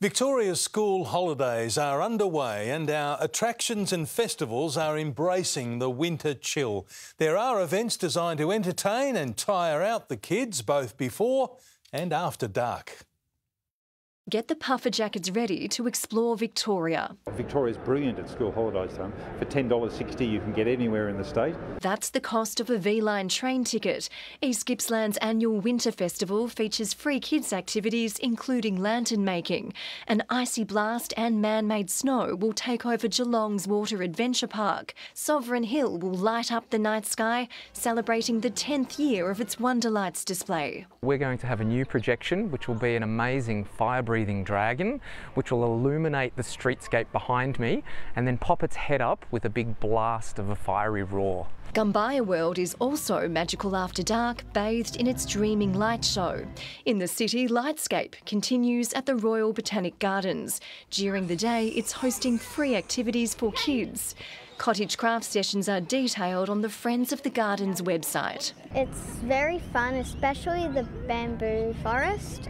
Victoria's school holidays are underway and our attractions and festivals are embracing the winter chill. There are events designed to entertain and tire out the kids both before and after dark. Get the puffer jackets ready to explore Victoria. Victoria's brilliant at school holidays time. For $10.60 you can get anywhere in the state. That's the cost of a V-Line train ticket. East Gippsland's annual winter festival features free kids activities including lantern making. An icy blast and man-made snow will take over Geelong's Water Adventure Park. Sovereign Hill will light up the night sky, celebrating the 10th year of its Wonderlights display. We're going to have a new projection which will be an amazing fire-breathing dragon which will illuminate the streetscape behind me and then pop its head up with a big blast of a fiery roar. Gumbaya World is also magical after dark, bathed in its dreaming light show. In the city, Lightscape continues at the Royal Botanic Gardens. During the day, it's hosting free activities for kids. Cottage craft sessions are detailed on the Friends of the Gardens website. It's very fun, especially the bamboo forest.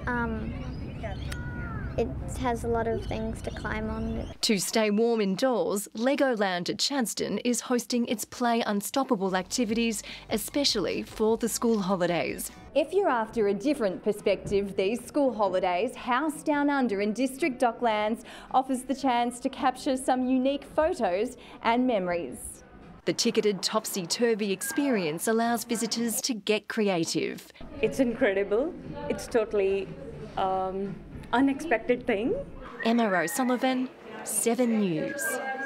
It has a lot of things to climb on. To stay warm indoors, Legoland at Chadstone is hosting its Play Unstoppable activities, especially for the school holidays. If you're after a different perspective, these school holidays, House Down Under in District Docklands offers the chance to capture some unique photos and memories. The ticketed topsy-turvy experience allows visitors to get creative. It's incredible. It's totally unexpected thing. Emma O'Sullivan, 7 News.